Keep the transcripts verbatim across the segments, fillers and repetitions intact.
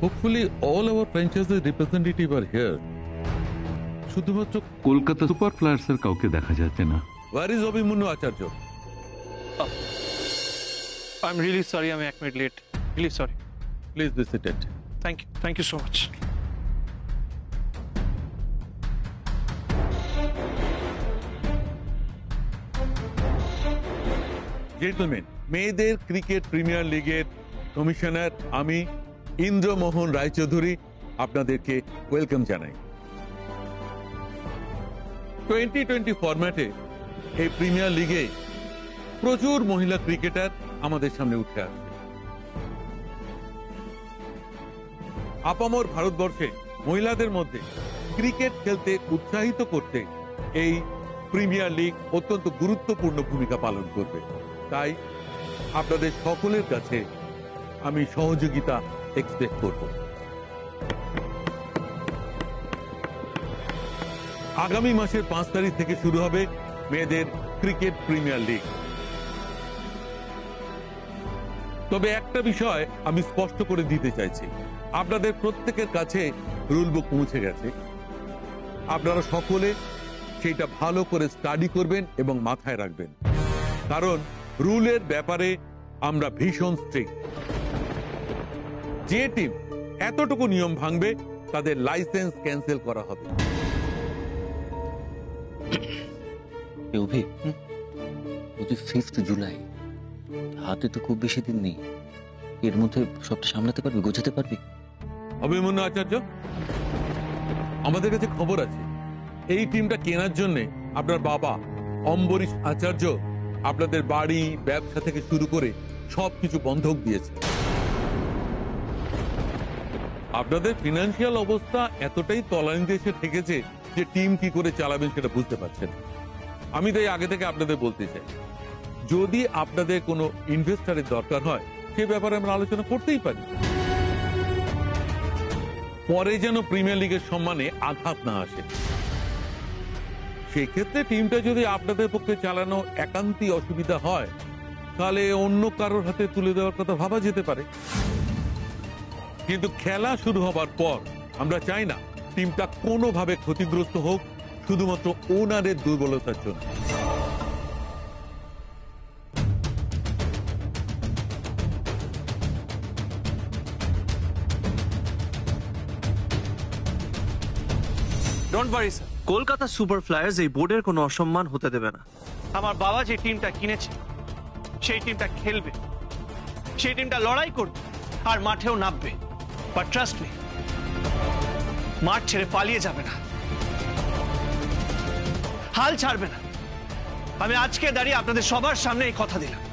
Hopefully all our franchise representative are here. শুধুমাত্র Kolkata super flyers এর কাউকে দেখা যাচ্ছে না। Where is Abhimanyu Acharya? I'm really sorry, I'm এক minute late. Really sorry. Please be seated. Thank you. Thank you so much. Gentlemen, মেয়েদের cricket premier লিগের commissioner আমি ইন্দ্রমোহন রায়চৌধুরী আপনাদেরকে ওয়েলকাম জানাই। টোয়েন্টি টোয়েন্টি ফরম্যাটে এই প্রিমিয়ার লিগে প্রচুর মহিলা ক্রিকেটার আমাদের সামনে উঠে আসছে। আপামর ভারতবর্ষে মহিলাদের মধ্যে ক্রিকেট খেলতে উৎসাহিত করতে এই প্রিমিয়ার লিগ অত্যন্ত গুরুত্বপূর্ণ ভূমিকা পালন করবে। তাই আপনাদের সকলের কাছে আমি সহযোগিতা এক্সপেক্ট করব। আগামী মাসের পাঁচ তারিখ থেকে শুরু হবে মেয়েদের ক্রিকেট প্রিমিয়ার লিগ। তবে একটা বিষয় আমি স্পষ্ট করে দিতে চাইছি, আপনাদের প্রত্যেকের কাছে রুল বুক পৌঁছে গেছে। আপনারা সকলে সেটা ভালো করে স্টাডি করবেন এবং মাথায় রাখবেন, কারণ রুলের ব্যাপারে আমরা ভীষণ স্ট্রিক্ট। যে টিম এতটুকু নিয়ম ভাঙবে তাদের লাইসেন্স ক্যান্সেল করা হবে। ফিফথ জুলাই, হাতে তো খুব বেশি দিন নেই, এর মধ্যে সবটা সামলাতে পারবি, গোছাতে পারবি? অভিমন্যু আচার্য, আমাদের কাছে খবর আছে এই টিমটা কেনার জন্য আপনার বাবা অম্বরীশ আচার্য আপনাদের বাড়ি, ব্যবসা থেকে শুরু করে সবকিছু বন্ধক দিয়েছে। আপনাদের ফিনান্সিয়াল অবস্থা এতটাই তলানিতে এসে ঠেকেছে যে টিম কি করে চালাবেন সেটা বুঝতে পারছেন। আমি তাই আগে থেকে আপনাদের বলতে চাই, যদি আপনাদের কোনো ইনভেস্টরের দরকার হয় সে ব্যাপারে আমরা আলোচনা করতেই পারি, পরে যেন প্রিমিয়ার লিগের সম্মানে আঘাত না আসে। সেক্ষেত্রে টিমটা যদি আপনাদের পক্ষে চালানো একান্তই অসুবিধা হয় তাহলে অন্য কারোর হাতে তুলে দেওয়ার কথা ভাবা যেতে পারে। কিন্তু খেলা শুরু হবার পর আমরা চাই না টিমটা কোনোভাবে ক্ষতিগ্রস্ত হোক শুধুমাত্র ওনারের দুর্বলতার জন্য। Don't worry, sir. Kolkata super flyers এই বোর্ডের কোনো অসম্মান হতে দেবে না। আমার বাবা যে টিমটা কিনেছে সেই টিমটা খেলবে, সেই টিমটা লড়াই করবে আর মাঠেও নামবে। বাট ট্রাস্ট মি, মাঠ ছেড়ে পালিয়ে যাবে না, হাল ছাড়বে না। আমি আজকে দাঁড়িয়ে আপনাদের সবার সামনে এই কথা দিলাম।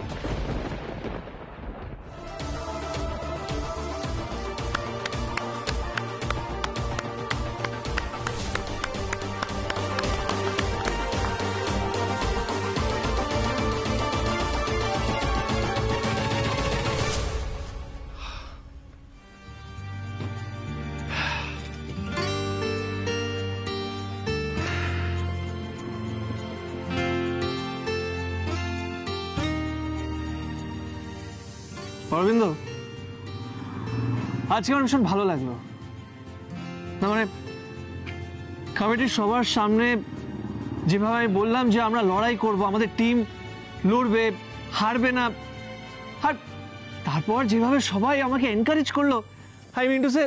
অরবিন্দ, আজকে আমার ভীষণ ভালো লাগলো। না মানে কমিটির সবার সামনে যেভাবে বললাম যে আমরা লড়াই করব, আমাদের টিম লড়বে, হারবে না, আর তারপর যেভাবে সবাই আমাকে এনকারেজ করলো, আই মিন টু সে।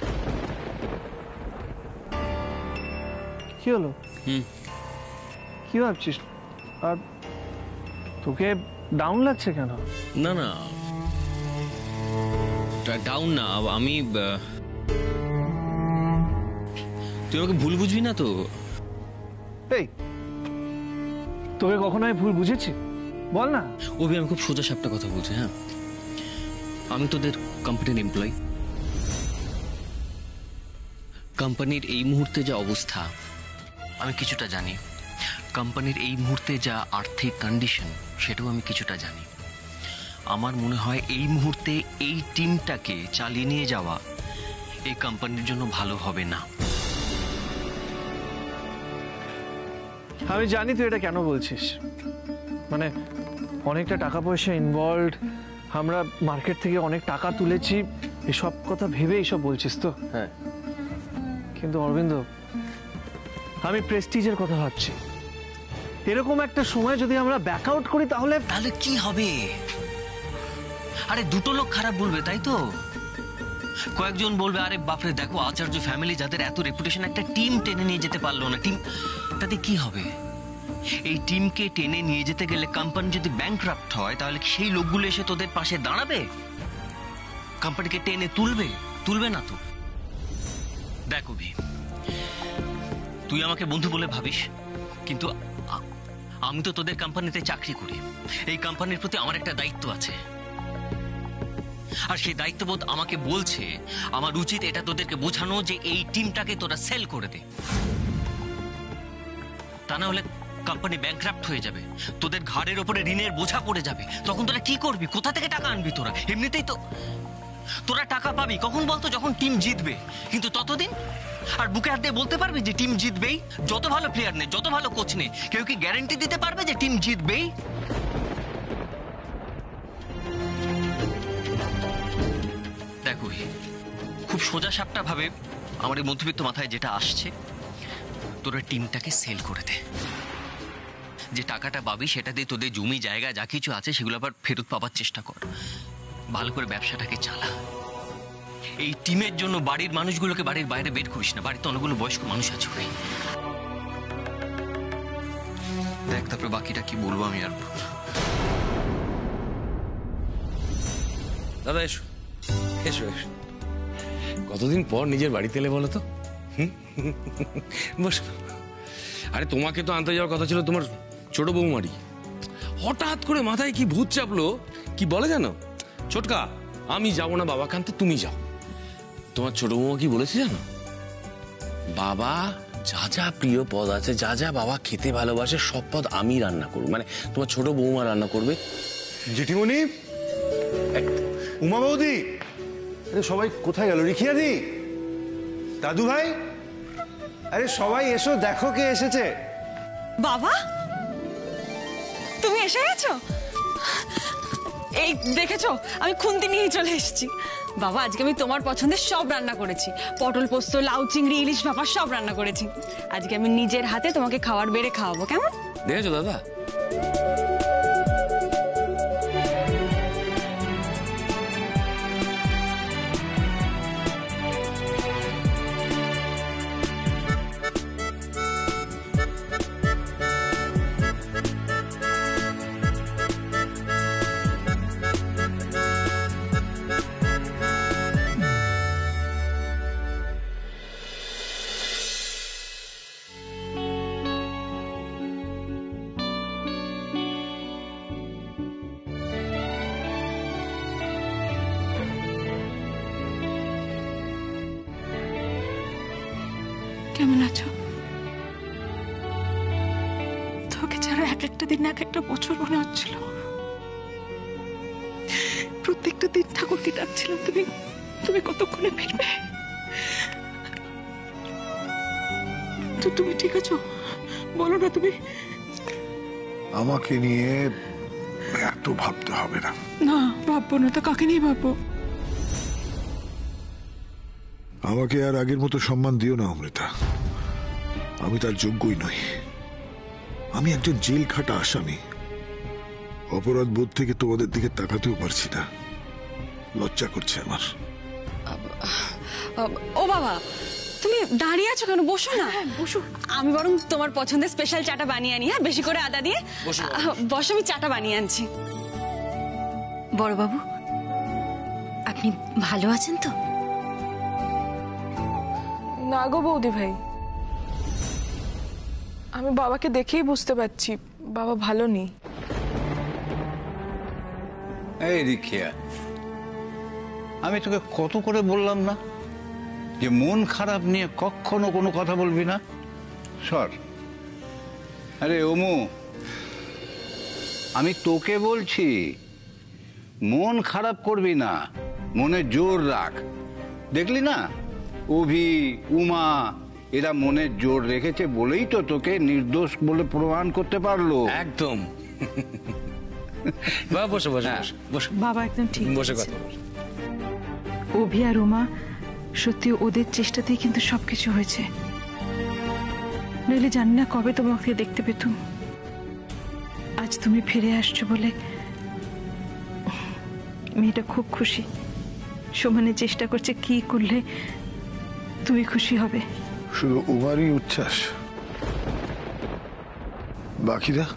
কি হলো? কি ভাবছিস? আর তোকে ডাউন লাগছে কেন? না না, ডাউন না, আমি তুই আমাকে ভুল বুঝবি না তো? এই, তোকে কখনো আমি ভুল বুঝেছি? বল না। অভি, আমি খুব সোজা সাপটা কথা বলছি। হ্যাঁ, আমি তোদের কোম্পানির এমপ্লয়ি। কোম্পানির এই মুহূর্তে যা অবস্থা আমি কিছুটা জানি, কোম্পানির এই মুহূর্তে যা আর্থিক কন্ডিশন সেটাও আমি কিছুটা জানি। আমার মনে হয় এই মুহূর্তে এই টিমটাকে চালিয়ে নিয়ে যাওয়া এই কোম্পানির জন্য ভালো হবে না। আমি জানি তুই এটা কেন বলছিস, মানে অনেকটা টাকা পয়সা ইনভলভড, আমরা মার্কেট থেকে অনেক টাকা তুলেছি, এসব কথা ভেবে এইসব বলছিস তো? হ্যাঁ। কিন্তু অরবিন্দ, আমি প্রেস্টিজের কথা ভাবছি। এরকম একটা সময় যদি আমরা ব্যাকআউট করি তাহলে তাহলে কি হবে? আরে দুটো লোক খারাপ বলবে, তাই তো? কয়েকজন বলবে আরে বাপরে দেখো আচার্য ফ্যামিলি যাদের এত রেপুটেশন, একটা টিম টেনে নিয়ে যেতে পারলো না। টিম, তাতে কি হবে? এই টিমকে টেনে নিয়ে যেতে গেলে কোম্পানি যদি ব্যাংকরাপ্ট হয় তাহলে সেই লোকগুলো এসে তোদের পাশে দাঁড়াবে? কোম্পানিকে টেনে তুলবে? তুলবে না তো। দেখো ভি, তুই আমাকে বন্ধু বলে ভাবিস, কিন্তু আমি তো তোদের কোম্পানিতে চাকরি করি। এই কোম্পানির প্রতি আমার একটা দায়িত্ব আছে, আর সেই দায়িত্ববোধ আমাকে বলছে আমার উচিত এটা তোদেরকে বোঝানো যে এই টিমটাকে তোরা সেল করে দে। তা না হলে কোম্পানি ব্যাংকরাপ্ট হয়ে যাবে, তোদের ঘাড়ের ওপরে ঋণের বোঝা পড়ে যাবে। তখন তোরা কি করবি? কোথা থেকে টাকা আনবি তোরা? এমনিতেই তো তোরা টাকা পাবি কখন বলতো? যখন টিম জিতবে। কিন্তু ততদিন আর বুকে হাত দিয়ে বলতে পারবি যে টিম জিতবেই? যত ভালো প্লেয়ার নে, যত ভালো কোচ নে, কেউ কি গ্যারান্টি দিতে পারবে যে টিম জিতবেই? দেখো, খুব সোজা সাপটা ভাবে আমার এই মধ্যবিত্ত মাথায় যেটা আসছে, তোরা টিমটাকে সেল করে দে। যে টাকাটা পাবি সেটা দিয়ে তোদের জমি জায়গা যা কিছু আছে সেগুলো আবার ফেরত পাবার চেষ্টা কর। ভালো করে ব্যবসাটাকে চালা। এই টিমের জন্য বাড়ির মানুষগুলোকে বাড়ির বাইরে বের করিস না। বাড়িতে অনেকগুলো বয়স্ক মানুষ আছে ভাই। দেখ তারপরে বাকিটা কি বলবো আমি আর। দাদা এসো এসো এসো, কতদিন পর নিজের বাড়িতে এলে বলো তো? বস। আরে তোমাকে তো আনতে যাওয়ার কথা ছিল তোমার ছোট বৌমারি। হঠাৎ করে মাথায় কি ভূত চাপলো, কি বলে জানো? ছোটকা, আমি যাবো না বাবাকে আনতে, তুমি যাও। তোমার ছোট বৌমা কি বলেছে জানো? বাবা যা যা প্রিয় পদ আছে, যা যা বাবা খেতে ভালোবাসে, সব পদ আমি রান্না করবো। মানে তোমার ছোট বৌমা রান্না করবে। জেঠিমণি, উমা বৌদি, আরে সবাই কোথায় গেল? রিখিয়া দি, দাদু ভাই, আরে সবাই এসো, দেখো কে এসেছে। বাবা, তুমি এসে গেছো? এই দেখেছো, আমি খুন্তি নিয়ে চলে এসেছি। বাবা, আজকে আমি তোমার পছন্দের সব রান্না করেছি। পটল পোস্ত, লাউ চিংড়ি, ইলিশ ভাপা সব রান্না করেছি। আজকে আমি নিজের হাতে তোমাকে খাবার বেড়ে খাওয়াবো, কেমন? দেখেছো দাদা? কেমন আছো? তোকে ছাড়া এক একটা দিন এক একটা বছর মনে হচ্ছিল। প্রত্যেকটা দিন ঠাকুরকে ডাকছিলাম, তুমি তুমি কতক্ষণে ফিরবে। তো তুমি ঠিক আছো? বলো না তুমি। আমাকে নিয়ে এত ভাবতে হবে না। না, ভাববো না তো কাকে নিয়ে ভাববো? আমাকে আর আগের মতো সম্মান দিও না অমৃতা, আমি তার যোগ্যই নই। আমি একজন জেল খাটা আসামি। অপরাধ বোধ থেকে তোমাদের দিকে তাকাতেও পারছি না, লজ্জা করছে আমার। ও বাবা, তুমি দাঁড়িয়ে আছো কেন? বসো না। বসো, আমি বরং তোমার পছন্দের স্পেশাল চাটা বানিয়ে আনি। হ্যাঁ, বেশি করে আদা দিয়ে বসো, আমি চাটা বানিয়ে আনছি। বড়বাবু, আপনি ভালো আছেন তো? না গো বৌদি ভাই, আমি বাবাকে দেখেই বুঝতে পারছি বাবা ভালো নেই। এই রিখিয়া, আমি তোকে কত করে বললাম না যে মন খারাপ নিয়ে কখনো কোনো কথা বলবি না? সর। আরে ওমু, আমি তোকে বলছি মন খারাপ করবি না, মনে জোর রাখ। দেখলি না অভি, উমা এরা মনের জোর রেখেছে বলেই তো তোকে নির্দোষ বলে প্রমাণ করতে পারলো। একদম। বসে বসে বসে বাবা একদম ঠিক বসে কথা বস। অভি আর উমা সত্যি ওদের চেষ্টাতেই কিন্তু সবকিছু হয়েছে, নইলে জানি না কবে তোমাকে দেখতে পেতুম। আজ তুমি ফিরে আসছো বলে মেয়েটা খুব খুশি। সমানে চেষ্টা করছে কি করলে তুমি খুশি হবে। শুধু উমারই উচ্ছ্বাস, বাকিরা?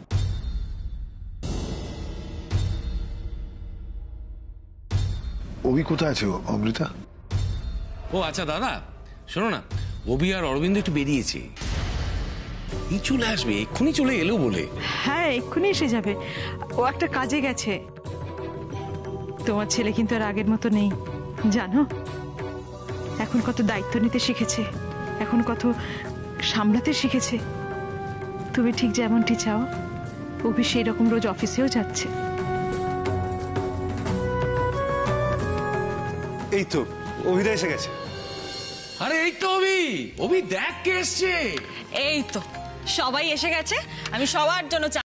অভি কোথায় আছে অমৃতা? ও আচ্ছা দাদা, শোনো না, অভি আর অরবিন্দ একটু বেরিয়েছে, এই চলে আসবে, এক্ষুনি চলে এলো বলে। হ্যাঁ, এক্ষুনি এসে যাবে, ও একটা কাজে গেছে। তোমার ছেলে কিন্তু আর আগের মতো নেই জানো, এখন কত দায়িত্ব নিতে শিখেছে, এখন কত সামলাতে শিখেছে। তুমি ঠিক যেমনটি চাও অভি সেই রকম রোজ অফিসেও যাচ্ছে। এই তো অভিদা এসে গেছে। আরে এই তো অভি, অভি দেখ কে এসছে। এই তো সবাই এসে গেছে, আমি সবার জন্য চা